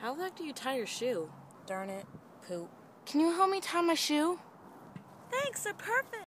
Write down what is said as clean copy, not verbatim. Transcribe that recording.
How the heck do you tie your shoe? Darn it. Poop. Can you help me tie my shoe? Thanks, they're perfect.